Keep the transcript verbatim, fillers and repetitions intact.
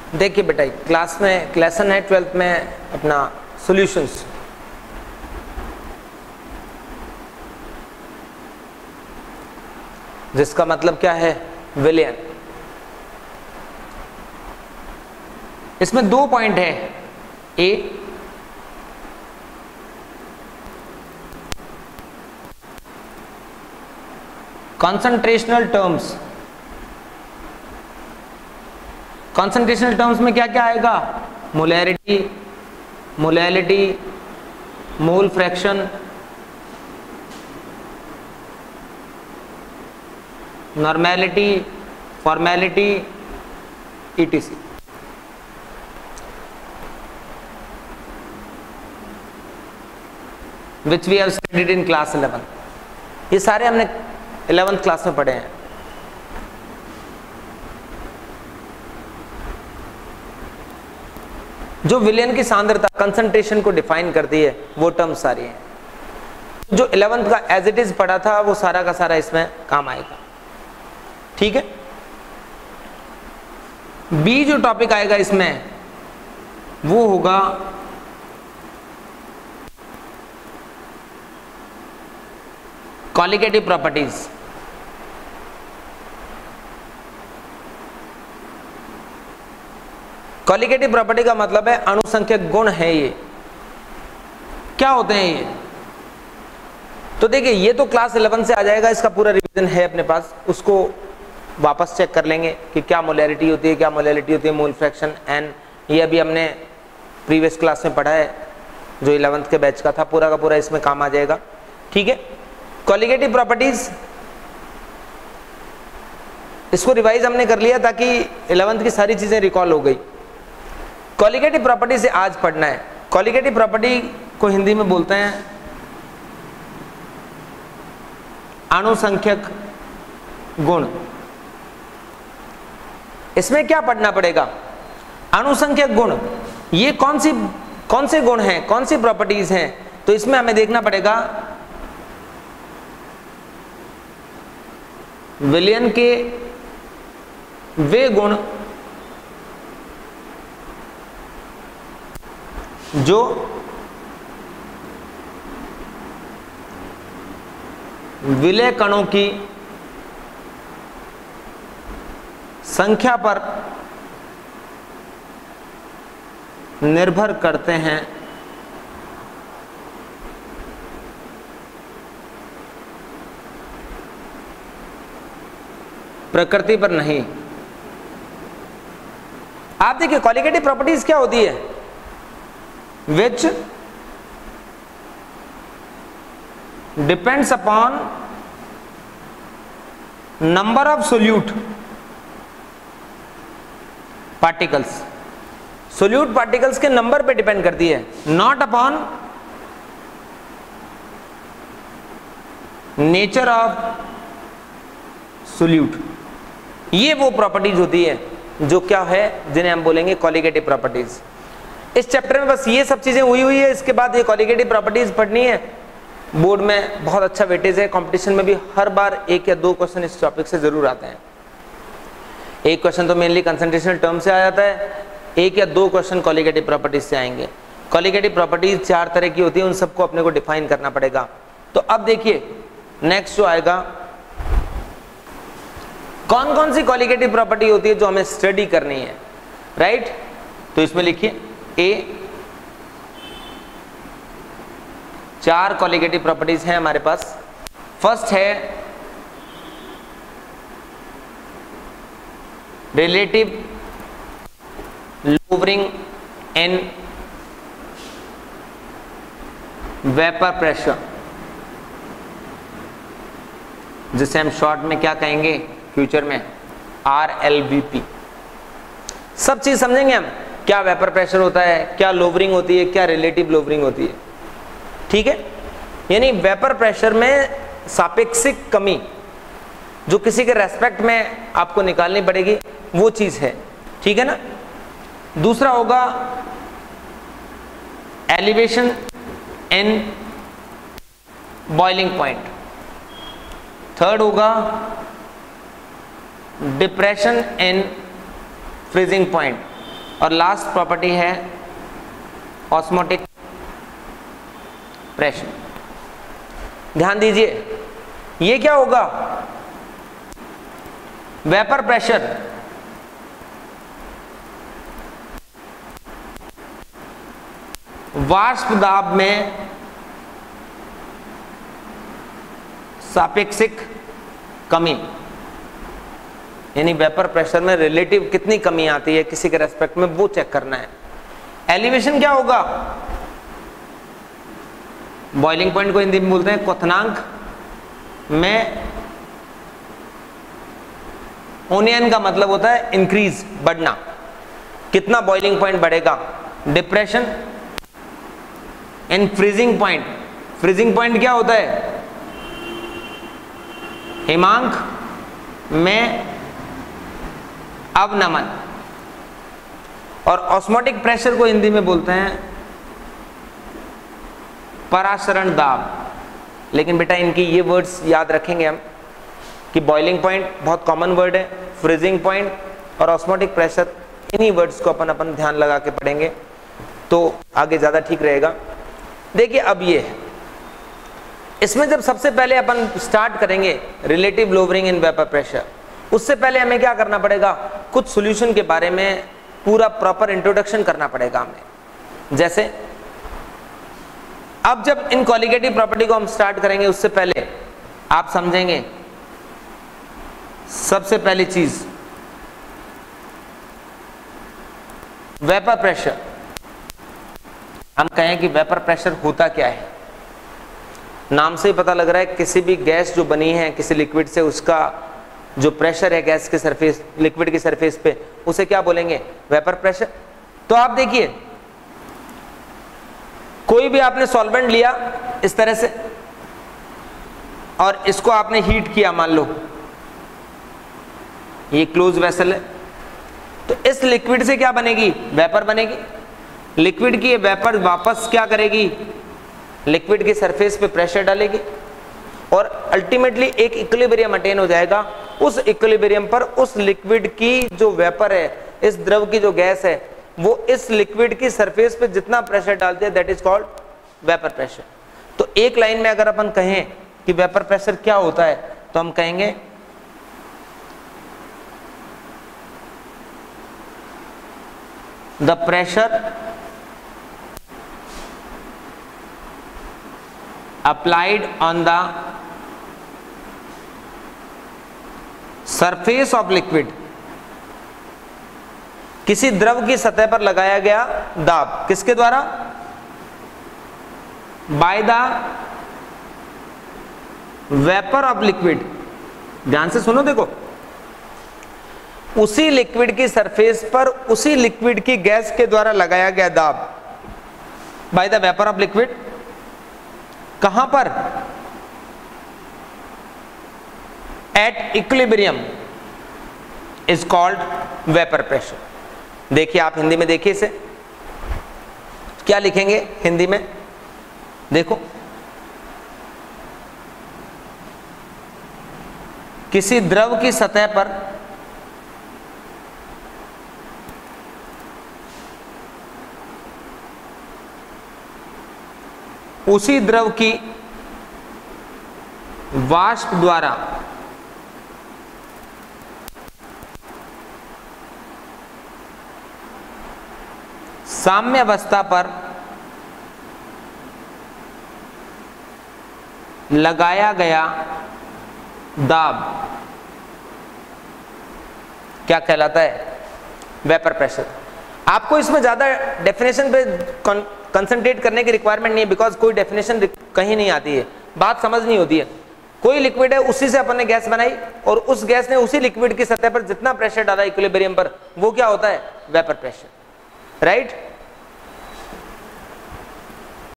देखिए बेटा, क्लास में लेसन है ट्वेल्थ में अपना सॉल्यूशंस, जिसका मतलब क्या है, विलियन। इसमें दो पॉइंट है, ए कॉन्सेंट्रेशनल टर्म्स। कॉन्सेंट्रेशनल टर्म्स में क्या क्या आएगा, molarity, molality, mole fraction, normality, formality, etc. Which we have studied in class eleven. ये सारे हमने इलेवेंथ क्लास में पढ़े हैं। जो विलियन की सांद्रता, कंसंट्रेशन को डिफाइन करती है, वो टर्म सारी हैं। जो इलेवेंथ का एज इट इज पढ़ा था वो सारा का सारा इसमें काम आएगा। ठीक है। बी जो टॉपिक आएगा इसमें वो होगा कॉलिगेटिव प्रॉपर्टीज। कॉलिगेटिव प्रॉपर्टी का मतलब है अणुसंख्यक गुण है। ये क्या होते हैं ये? तो देखिए, ये तो क्लास इलेवन से आ जाएगा, इसका पूरा रिवीजन है अपने पास, उसको वापस चेक कर लेंगे कि क्या मोलैरिटी होती है, क्या मोलैलिटी होती है, मोल फ्रैक्शन, एन। ये अभी हमने प्रीवियस क्लास में पढ़ा है, जो इलेवेंथ के बैच का था, पूरा का पूरा इसमें काम आ जाएगा। ठीक है। कॉलिगेटिव प्रॉपर्टीज, इसको रिवाइज हमने कर लिया ताकि इलेवेंथ की सारी चीजें रिकॉल हो गई। कॉलिगेटिव प्रॉपर्टी से आज पढ़ना है। कॉलिगेटिव प्रॉपर्टी को हिंदी में बोलते हैं अणुसंख्यक गुण। इसमें क्या पढ़ना पड़ेगा? अणुसंख्यक गुण, ये कौन सी कौन से गुण हैं, कौन सी प्रॉपर्टीज हैं? तो इसमें हमें देखना पड़ेगा विलियन के वे गुण जो विलय कणों की संख्या पर निर्भर करते हैं, प्रकृति पर नहीं। आप देखिए, कॉलिगेटिव प्रॉपर्टीज क्या होती है? Which depends upon number of solute particles. Solute particles के नंबर पे डिपेंड करती है, not upon nature of solute. ये वो प्रॉपर्टीज होती है जो क्या है, जिन्हें हम बोलेंगे कॉलिगेटिव प्रॉपर्टीज। इस चैप्टर में बस ये सब चीजें हुई हुई है। इसके बाद ये कॉलिगेटिव प्रॉपर्टीज पढ़नी है। बोर्ड में बहुत अच्छा वेटेज है, कंपटीशन में भी हर बार एक या दो क्वेश्चन इस टॉपिक से जरूर आते हैं। एक क्वेश्चन तो मेनली कंसंट्रेशनल टर्म से आ जाता है, एक या दो क्वेश्चन कॉलिगेटिव प्रॉपर्टीज से आएंगे। कॉलिगेटिव प्रॉपर्टीज चार तरह की होती है, उन सबको अपने को डिफाइन करना पड़ेगा। तो अब देखिए, नेक्स्ट जो आएगा, कौन कौन सी कॉलिगेटिव प्रॉपर्टी होती है जो हमें स्टडी करनी है, राइट? तो इसमें लिखिए, ए चार कॉलिगेटिव प्रॉपर्टीज हैं हमारे पास। फर्स्ट है relative lowering in vapour pressure, जिसे हम शॉर्ट में क्या कहेंगे फ्यूचर में, आर एल वी पी। सब चीज समझेंगे हम, क्या वेपर प्रेशर होता है, क्या लोवरिंग होती है, क्या रिलेटिव लोवरिंग होती है। ठीक है। यानी वेपर प्रेशर में सापेक्षिक कमी जो किसी के रेस्पेक्ट में आपको निकालनी पड़ेगी, वो चीज है। ठीक है ना। दूसरा होगा elevation in boiling point. Third होगा डिप्रेशन इन फ्रीजिंग पॉइंट। और लास्ट प्रॉपर्टी है ऑस्मोटिक प्रेशर। ध्यान दीजिए, ये क्या होगा, वेपर प्रेशर वाष्प दाब में सापेक्षिक कमी, यानी वेपर प्रेशर में रिलेटिव कितनी कमी आती है किसी के रेस्पेक्ट में, वो चेक करना है। एलिवेशन क्या होगा, बॉइलिंग पॉइंट को हिंदी में बोलते हैं क्वथनांक में ओनियन का मतलब होता है इंक्रीज, बढ़ना, कितना बॉइलिंग पॉइंट बढ़ेगा। Depression in freezing point, freezing point क्या होता है, हिमांक में अवनमन। और ऑस्मोटिक प्रेशर को हिंदी में बोलते हैं परासरण दाब। लेकिन बेटा इनकी ये वर्ड्स याद रखेंगे हम कि बॉइलिंग पॉइंट बहुत कॉमन वर्ड है, फ्रीजिंग पॉइंट और ऑस्मोटिक प्रेशर, इन्हीं वर्ड्स को अपन अपन ध्यान लगा के पढ़ेंगे तो आगे ज़्यादा ठीक रहेगा। देखिए अब ये है, इसमें जब सबसे पहले अपन स्टार्ट करेंगे relative lowering in vapour pressure, उससे पहले हमें क्या करना पड़ेगा, कुछ सॉल्यूशन के बारे में पूरा प्रॉपर इंट्रोडक्शन करना पड़ेगा हमें। जैसे अब जब इन कॉलिगेटिव प्रॉपर्टी को हम स्टार्ट करेंगे उससे पहले आप समझेंगे सबसे पहली चीज वेपर प्रेशर। हम कहें कि वेपर प्रेशर होता क्या है, नाम से ही पता लग रहा है किसी भी गैस जो बनी है किसी लिक्विड से, उसका जो प्रेशर है गैस के सरफेस, लिक्विड की सरफेस पे, उसे क्या बोलेंगे, वेपर प्रेशर। तो आप देखिए कोई भी आपने सॉल्वेंट लिया इस तरह से और इसको आपने हीट किया, मान लो ये क्लोज वेसल है, तो इस लिक्विड से क्या बनेगी, वेपर बनेगी। लिक्विड की ये वेपर वापस क्या करेगी, लिक्विड की सरफेस पे प्रेशर डालेगी और अल्टीमेटली एक इक्विलिब्रियम अटेन हो जाएगा। उस इक्विलिब्रियम पर उस लिक्विड की जो वेपर है, इस द्रव की जो गैस है, वो इस लिक्विड की सरफेस पे जितना प्रेशर डालते हैं that is called vapour pressure. तो एक लाइन में अगर अपन कहें कि वेपर प्रेशर क्या होता है तो हम कहेंगे the pressure applied on the surface of liquid, किसी द्रव की सतह पर लगाया गया दाब, किसके द्वारा, by the vapour of liquid. ध्यान से सुनो, देखो उसी लिक्विड की सरफेस पर उसी लिक्विड की गैस के द्वारा लगाया गया दाब, by the vapour of liquid. कहां पर, at equilibrium is called vapour pressure. देखिए आप हिंदी में देखिए इसे क्या लिखेंगे हिंदी में, देखो किसी द्रव की सतह पर उसी द्रव की वाष्प द्वारा साम्य अवस्था पर लगाया गया दाब क्या कहलाता है, वेपर प्रेशर। आपको इसमें ज्यादा डेफिनेशन पे कंसंट्रेट करने की रिक्वायरमेंट नहीं है, बिकॉज कोई डेफिनेशन कहीं नहीं आती है, बात समझ नहीं होती है। कोई लिक्विड है, उसी से अपन ने गैस बनाई और उस गैस ने उसी लिक्विड की सतह पर जितना प्रेशर डाला इक्विलिब्रियम पर, वो क्या होता है, वेपर प्रेशर, राइट।